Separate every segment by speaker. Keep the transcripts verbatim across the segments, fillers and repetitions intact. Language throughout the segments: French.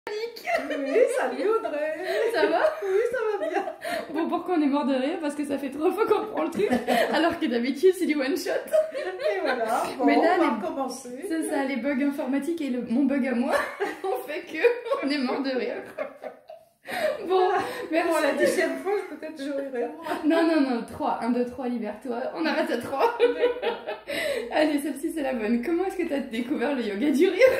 Speaker 1: Oui, salut Audrey.
Speaker 2: Ça va?
Speaker 1: Oui, ça va bien.
Speaker 2: Bon, pourquoi on est mort de rire? Parce que ça fait trois fois qu'on prend le truc, alors que d'habitude c'est du one shot.
Speaker 1: Et voilà, bon,
Speaker 2: Mais là,
Speaker 1: on va
Speaker 2: les...
Speaker 1: recommencer.
Speaker 2: C'est ça, les bugs informatiques et le... mon bug à moi, on fait que on est mort de rire. Bon, merci.
Speaker 1: Bon, la dixième fois, peut-être je rirai moins.
Speaker 2: Non, non, non, trois. un, deux, trois, libère-toi. On arrête à trois. Allez, celle-ci c'est la bonne. Comment est-ce que tu as découvert le yoga du rire?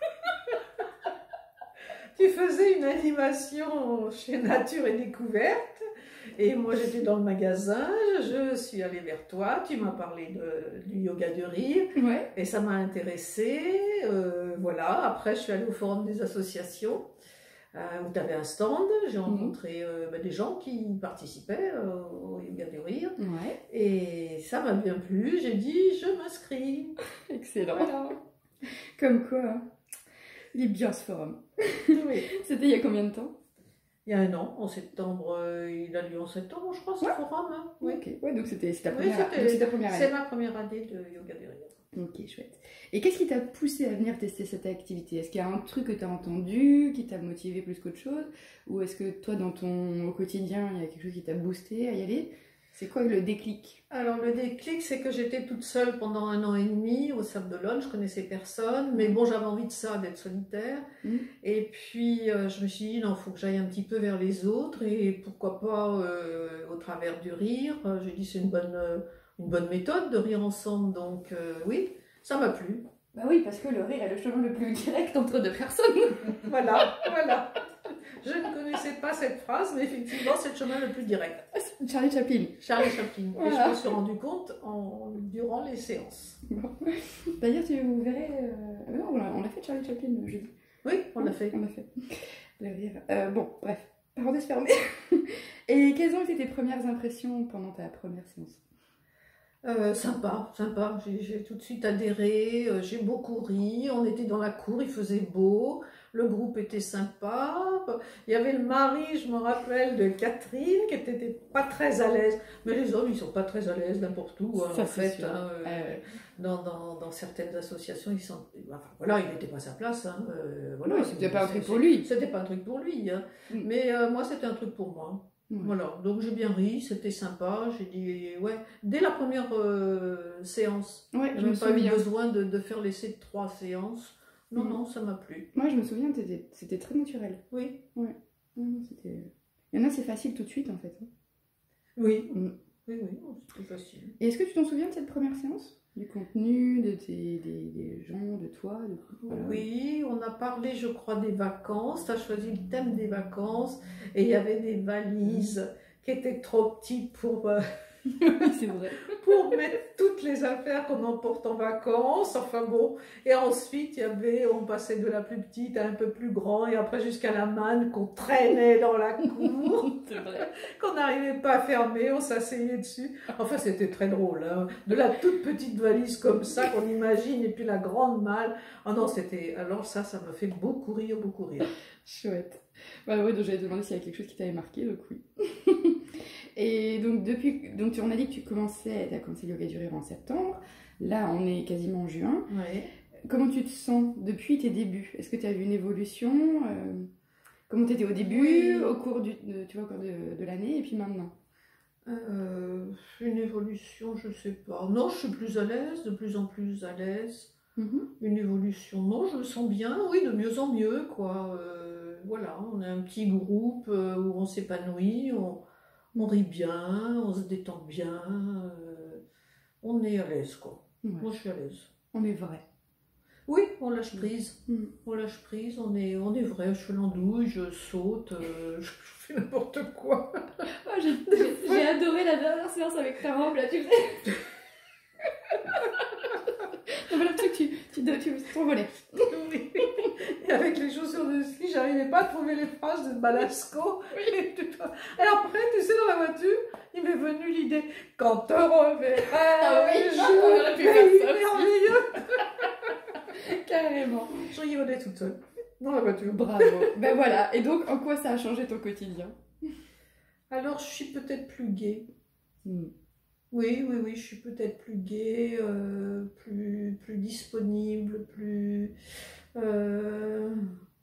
Speaker 1: Tu faisais une animation chez Nature et Découverte et moi j'étais dans le magasin, je suis allée vers toi, tu m'as parlé de, du yoga du rire,
Speaker 2: ouais.
Speaker 1: Et ça m'a intéressée, euh, voilà. Après je suis allée au forum des associations euh, où tu avais un stand, j'ai rencontré euh, bah, des gens qui participaient euh, au yoga du rire,
Speaker 2: ouais.
Speaker 1: Et ça m'a bien plu, j'ai dit je m'inscris.
Speaker 2: Excellent.
Speaker 1: Voilà.
Speaker 2: Comme quoi, il est bien ce forum.
Speaker 1: Oui.
Speaker 2: C'était il y a combien de temps?
Speaker 1: Il y a un an, en septembre, euh, il a lieu en septembre, je crois, ce
Speaker 2: ouais.
Speaker 1: forum. Hein. Oui.
Speaker 2: Ok, ouais, donc c'était ta,
Speaker 1: oui,
Speaker 2: ta première année.
Speaker 1: C'est ma première année de yoga du rire.
Speaker 2: Ok, chouette. Et qu'est-ce qui t'a poussé à venir tester cette activité? Est-ce qu'il y a un truc que tu as entendu qui t'a motivé plus qu'autre chose? Ou est-ce que toi, dans ton au quotidien, il y a quelque chose qui t'a boosté à y aller? C'est quoi le déclic?
Speaker 1: Alors le déclic, c'est que j'étais toute seule pendant un an et demi au Sable d'Olonne, je connaissais personne, mais bon, j'avais envie de ça, d'être solitaire. Mmh. Et puis euh, je me suis dit, non, il faut que j'aille un petit peu vers les autres, et pourquoi pas euh, au travers du rire. J'ai dit, c'est une bonne, euh, une bonne méthode de rire ensemble, donc euh, oui, ça m'a plu.
Speaker 2: Bah oui, parce que le rire est le chemin le plus direct entre deux personnes.
Speaker 1: Voilà, voilà. Je ne connaissais pas cette phrase, mais effectivement, c'est le chemin le plus direct.
Speaker 2: Charlie Chaplin.
Speaker 1: Charlie Chaplin. Voilà. Et je me suis rendu compte en, durant les séances.
Speaker 2: Bon. D'ailleurs, tu vous verrez... Euh... Non, on l'a fait Charlie Chaplin jeudi.
Speaker 1: Oui, on l'a fait.
Speaker 2: On l'a fait. Le rire. Euh, bon, bref. Parenthèse fermée. Et quelles ont été tes premières impressions pendant ta première séance?
Speaker 1: Euh, sympa, sympa, j'ai tout de suite adhéré, euh, j'ai beaucoup ri, on était dans la cour, il faisait beau, le groupe était sympa, il y avait le mari, je me rappelle, de Catherine, qui était pas très à l'aise, mais les hommes, ils sont pas très à l'aise n'importe où, hein,
Speaker 2: ça,
Speaker 1: en fait,
Speaker 2: hein,
Speaker 1: euh,
Speaker 2: euh...
Speaker 1: dans, dans, dans certaines associations, ils sont, enfin, voilà, il n'était pas à sa place, hein, euh, voilà,
Speaker 2: oui, c'était pas un truc pour lui.
Speaker 1: C'était pas un truc pour lui, hein, mm. mais euh, moi, c'était un truc pour moi. Mmh. Voilà, donc j'ai bien ri, c'était sympa, j'ai dit, ouais, dès la première euh, séance,
Speaker 2: ouais,
Speaker 1: je n'ai pas eu besoin de, de faire l'essai de trois séances, non, mmh. non, ça m'a plu.
Speaker 2: Moi je me souviens, c'était très naturel.
Speaker 1: Oui.
Speaker 2: Ouais. Il y en a, c'est facile tout de suite en fait.
Speaker 1: Oui, mmh. oui, oui, c'était facile.
Speaker 2: Et est-ce que tu t'en souviens de cette première séance? Du contenu, de tes, des, des gens, de toi de...
Speaker 1: Voilà. Oui, on a parlé, je crois, des vacances. Tu as choisi le thème des vacances et il y avait des valises qui étaient trop petites pour, euh,
Speaker 2: c'est vrai.
Speaker 1: pour mettre toutes les affaires qu'on emporte en vacances. Enfin bon, et ensuite, il y avait, on passait de la plus petite à un peu plus grand et après jusqu'à la manne qu'on traînait dans la cour.
Speaker 2: C'est vrai.
Speaker 1: Qu'on n'arrivait pas à fermer, on s'asseyait dessus. Enfin, c'était très drôle, hein. De la toute petite valise comme ça qu'on imagine, et puis la grande malle. Oh non, c'était... Alors ça, ça me fait beaucoup rire, beaucoup rire.
Speaker 2: Chouette. Bah ouais, donc j'allais te demander s'il y a quelque chose qui t'avait marqué, donc oui. Et donc, depuis... Donc, on a dit que tu commençais... Tu as commencé le yoga du rire en septembre. Là, on est quasiment en juin.
Speaker 1: Ouais.
Speaker 2: Comment tu te sens depuis tes débuts? Est-ce que tu as vu une évolution? euh... Comment tu étais au début, oui. au cours, du, de, tu vois, au cours de, de l'année, et puis maintenant?
Speaker 1: euh, Une évolution, je sais pas. Non, je suis plus à l'aise, de plus en plus à l'aise. Mm-hmm. Une évolution, non, je me sens bien, oui, de mieux en mieux, quoi. Euh, voilà, on a un petit groupe euh, où on s'épanouit, on, on rit bien, on se détend bien, euh, on est à l'aise, quoi. Ouais. Moi, je suis à l'aise.
Speaker 2: On est vrai.
Speaker 1: Oui, on lâche prise, mmh. on lâche prise, on est, on est vrai, je fais l'andouille, je saute, euh, je, je fais n'importe quoi.
Speaker 2: Oh, j'ai adoré la dernière séance avec ta robe, là, tu sais. On a l'impression que tu, tu, tu, tu t'envolais.
Speaker 1: Oui, et avec les chaussures de ski, j'arrivais pas à trouver les phrases de Balasco. Oui. Et, et après, tu sais, dans la voiture, il m'est venu l'idée, quand te reverrai,
Speaker 2: ah oui,
Speaker 1: je suis merveilleux.
Speaker 2: Carrément.
Speaker 1: Je rigolais toute seule dans la voiture.
Speaker 2: Bravo. Ben voilà. Et donc, en quoi ça a changé ton quotidien?
Speaker 1: Alors, je suis peut-être plus gaie.
Speaker 2: Mm.
Speaker 1: Oui, oui, oui, je suis peut-être plus gaie, euh, plus, plus disponible, plus... Euh,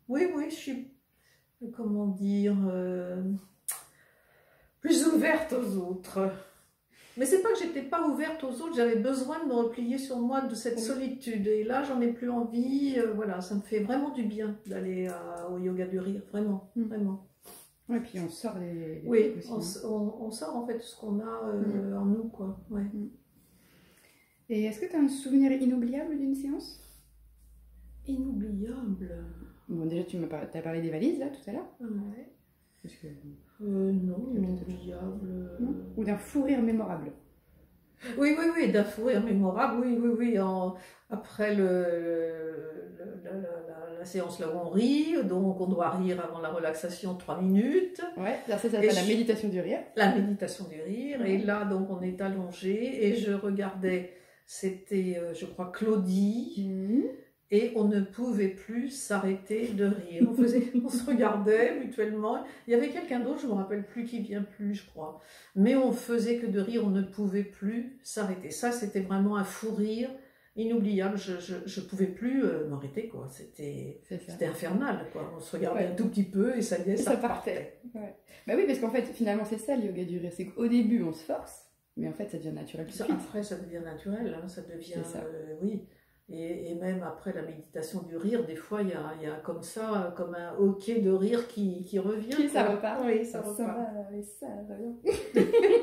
Speaker 1: Oui, oui, je suis, comment dire, euh, plus ouverte aux autres. Mais c'est pas que j'étais pas ouverte aux autres, j'avais besoin de me replier sur moi, de cette oui. solitude. Et là, j'en ai plus envie. Euh, voilà, ça me fait vraiment du bien d'aller euh, au yoga du rire, vraiment, mmh. vraiment.
Speaker 2: Et puis on sort les, les
Speaker 1: oui, on, on, on sort en fait ce qu'on a euh, mmh. en nous, quoi. Ouais. Mmh.
Speaker 2: Et est-ce que tu as un souvenir inoubliable d'une séance?
Speaker 1: Inoubliable.
Speaker 2: Bon, déjà, tu m'as par... as parlé des valises, là, tout à l'heure.
Speaker 1: Ouais.
Speaker 2: Parce que...
Speaker 1: euh, non, inoubliable.
Speaker 2: Non. Ou d'un fou rire mémorable.
Speaker 1: Oui, oui, oui, d'un fou rire mémorable, oui, oui, oui. En... Après le, le, la, la, la séance là où on rit, donc on doit rire avant la relaxation trois minutes.
Speaker 2: Ouais, ça s'appelle la je... méditation du rire.
Speaker 1: La méditation du rire. Ouais. Et là, donc, on est allongé et je regardais, c'était, euh, je crois, Claudie. Mmh. Et on ne pouvait plus s'arrêter de rire. On, faisait, on se regardait mutuellement. Il y avait quelqu'un d'autre, je ne me rappelle plus, qui vient plus, je crois. Mais on faisait que de rire, on ne pouvait plus s'arrêter. Ça, c'était vraiment un fou rire inoubliable. Je ne pouvais plus euh, m'arrêter, quoi. C'était infernal, quoi. On se regardait ouais. un tout petit peu et ça y est, ça,
Speaker 2: ça partait. partait. Ouais. Bah oui, parce qu'en fait, finalement, c'est ça le yoga du rire. C'est qu'au début, on se force, mais en fait, ça devient naturel tout de suite.
Speaker 1: Après, ça devient naturel, hein. Ça devient... Ça. Euh, oui. Et, et même après la méditation du rire, des fois, il y a, y a comme ça, comme un hoquet de rire qui, qui revient.
Speaker 2: Puis ça repart.
Speaker 1: Oui, ça, ça
Speaker 2: repart. Va, oui, ça revient.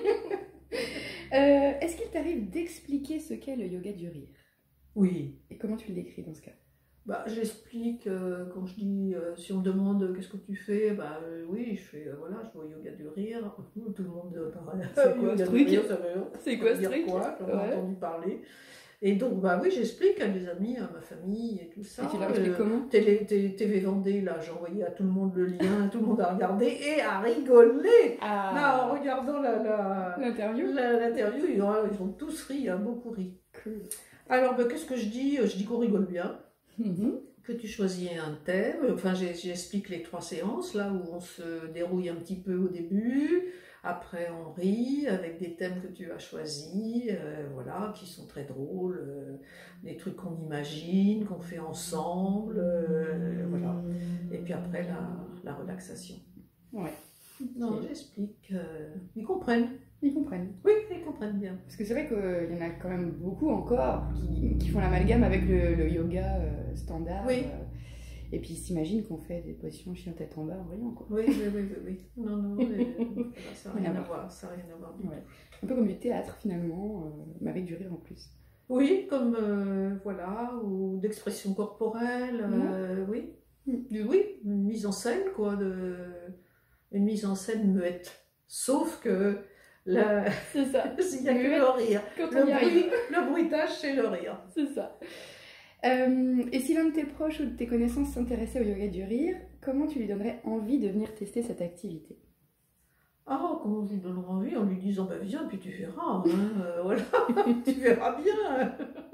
Speaker 2: euh, Est-ce qu'il t'arrive d'expliquer ce qu'est le yoga du rire?
Speaker 1: Oui.
Speaker 2: Et comment tu le décris dans ce cas?
Speaker 1: Bah, j'explique, euh, quand je dis, euh, si on me demande euh, qu'est-ce que tu fais, bah euh, oui, je fais, euh, voilà, je vais au yoga du rire. Tout le monde euh, parle.
Speaker 2: C'est quoi ce truc?
Speaker 1: C'est quoi ce truc? Quoi, j'en ai ouais. entendu parler. Et donc, bah oui, j'explique à mes amis, à ma famille et tout ça.
Speaker 2: Et tu leur expliques euh, comment?
Speaker 1: Télé, télé, T V Vendée, là, j'ai envoyé à tout le monde le lien, tout le monde a regardé et a rigolé.
Speaker 2: Ah.
Speaker 1: Là, en regardant l'interview,
Speaker 2: la,
Speaker 1: la, l'interview, ils, ils ont tous ri, hein, beaucoup ri.
Speaker 2: Cool.
Speaker 1: Alors, bah, qu'est-ce que je dis? Je dis qu'on rigole bien,
Speaker 2: mm-hmm.
Speaker 1: que tu choisis un thème. Enfin, j'explique les trois séances, là, où on se dérouille un petit peu au début. Après, on rit avec des thèmes que tu as choisis, euh, voilà, qui sont très drôles, euh, des trucs qu'on imagine, qu'on fait ensemble, euh, voilà. Et puis après, la, la relaxation.
Speaker 2: Ouais.
Speaker 1: Non, j'explique. Euh, ils comprennent.
Speaker 2: Ils comprennent.
Speaker 1: Oui, ils comprennent bien.
Speaker 2: Parce que c'est vrai qu'il y en a quand même beaucoup encore qui, qui font l'amalgame avec le, le yoga euh, standard.
Speaker 1: Oui.
Speaker 2: Euh, Et puis ils s'imaginent qu'on fait des positions chien tête en bas en riant, quoi.
Speaker 1: Oui, oui, oui, oui, oui. Non, non, mais, ça n'a rien à voir. Ça n'a rien à voir.
Speaker 2: Ouais. Un peu comme du théâtre finalement, euh, mais avec du rire en plus.
Speaker 1: Oui, comme euh, voilà, ou d'expression corporelle, euh, mmh. oui. Mmh. Oui, une mise en scène, quoi, de... une mise en scène muette. Sauf que la...
Speaker 2: c'est ça.
Speaker 1: Il n'y a que le rire.
Speaker 2: Quand
Speaker 1: le,
Speaker 2: on y
Speaker 1: bruit, le bruitage, c'est le rire.
Speaker 2: C'est ça. Euh, et si l'un de tes proches ou de tes connaissances s'intéressait au yoga du rire, comment tu lui donnerais envie de venir tester cette activité?
Speaker 1: Ah, comment je lui donnerais envie? En lui disant, bah viens, puis tu verras, hein, euh, voilà, tu verras bien.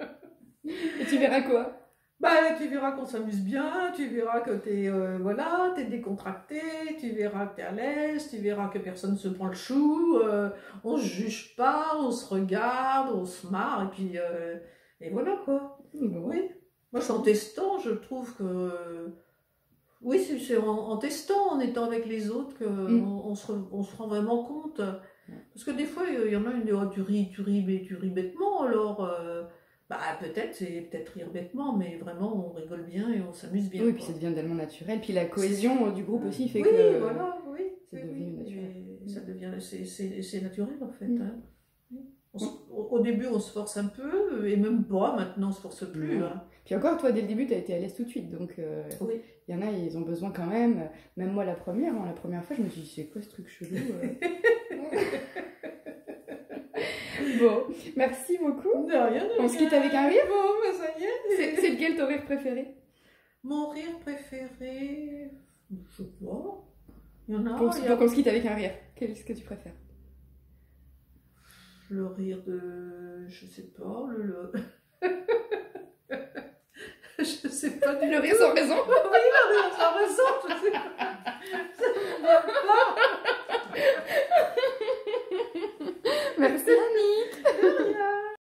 Speaker 2: Et tu verras quoi?
Speaker 1: Bah, tu verras qu'on s'amuse bien, tu verras que t'es euh, voilà, t'es décontracté, tu verras que t'es à l'aise, tu verras que personne ne se prend le chou, euh, on se juge pas, on se regarde, on se marre, et puis, euh, et voilà quoi.
Speaker 2: Bon.
Speaker 1: Oui. Moi, en testant, je trouve que... Oui, c'est en, en testant, en étant avec les autres, qu'on mm. on se, on se rend vraiment compte. Parce que des fois, il y en a une, oh, tu ris, tu ris, mais tu ris bêtement, alors... Euh, bah, peut-être, c'est peut-être rire bêtement, mais vraiment, on rigole bien et on s'amuse bien.
Speaker 2: Oui, quoi. Puis ça devient tellement naturel. Puis la cohésion du groupe aussi fait
Speaker 1: oui,
Speaker 2: que...
Speaker 1: Oui, voilà, oui.
Speaker 2: C'est
Speaker 1: oui,
Speaker 2: devenu
Speaker 1: oui,
Speaker 2: naturel.
Speaker 1: Ça devient... C'est naturel, en fait.
Speaker 2: Mm.
Speaker 1: Hein. On se, au début, on se force un peu, et même pas, maintenant, on se force plus.
Speaker 2: Mmh.
Speaker 1: Hein.
Speaker 2: Puis encore, toi, dès le début, tu as été à l'aise tout de suite, donc euh,
Speaker 1: oui.
Speaker 2: Il y en a, ils ont besoin quand même. Même moi, la première, hein, la première fois, je me suis dit, c'est quoi ce truc chelou euh... Bon, merci beaucoup.
Speaker 1: De rien, de
Speaker 2: On se quitte avec un rire.
Speaker 1: Bon, bah ça y est.
Speaker 2: C'est lequel ton rire préféré?
Speaker 1: Mon rire préféré... Je sais pas. Il y en a...
Speaker 2: Donc,
Speaker 1: il y a...
Speaker 2: on se quitte avec un rire. Quel est-ce que tu préfères?
Speaker 1: Le rire de... Je sais pas, le... le... je sais pas du
Speaker 2: Le rire sans raison.
Speaker 1: Oui, le rire sans raison, je sais pas. Ça ne vient pas.